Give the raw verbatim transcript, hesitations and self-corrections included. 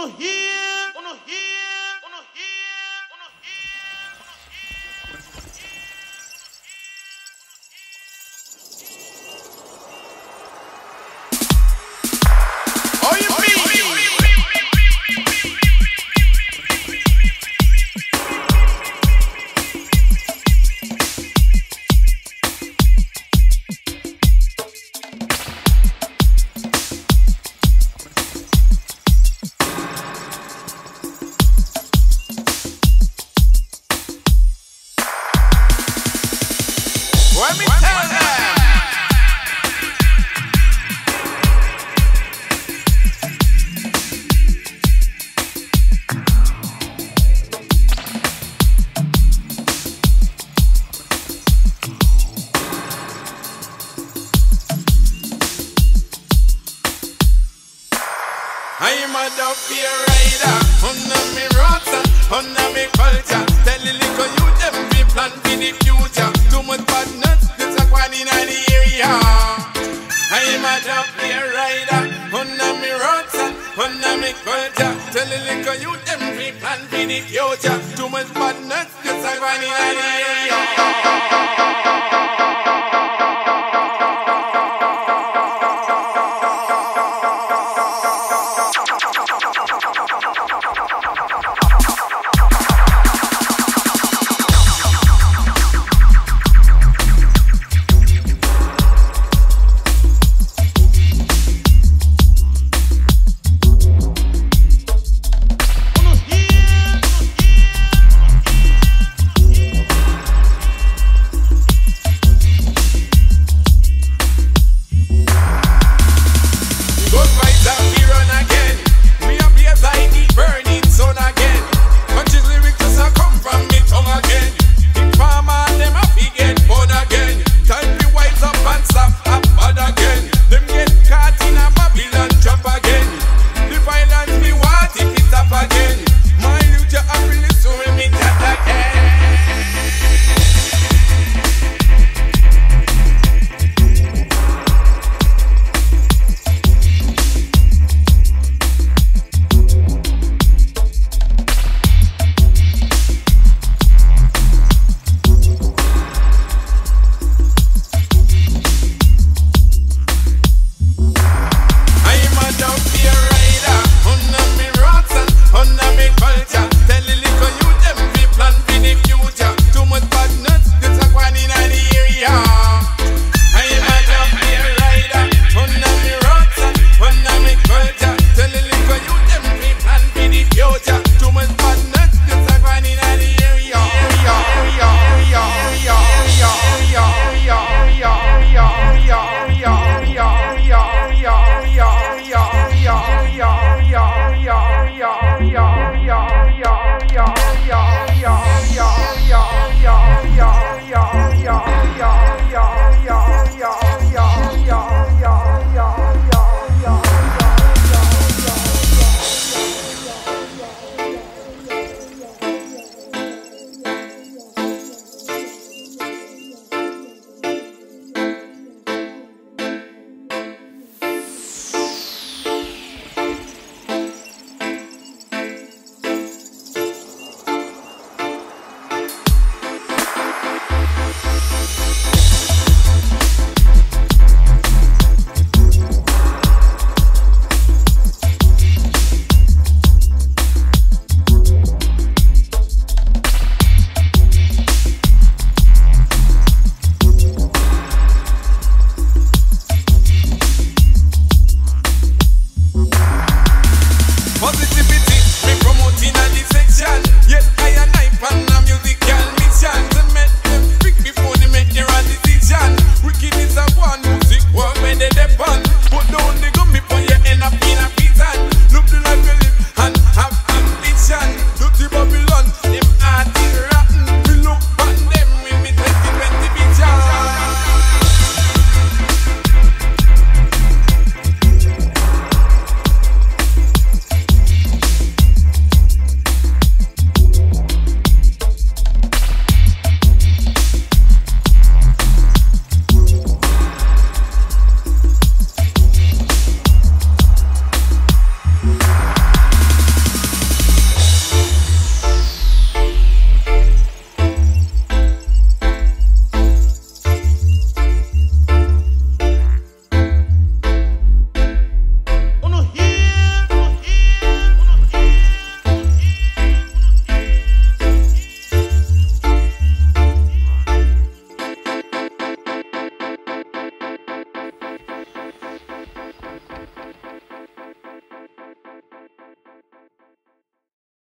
Uno here, uno here, uno here, uno here. Oh, you mean? Let me tell them. I'm a dopey rider, under me rota, under me culture. Tell the little youth them be plan for the future. Too much badness, it's a one in the area. I'm a dopey rider, under me rota, under me culture. Tell the little youth them be plan for the future. Too much badness, it's a one in the area.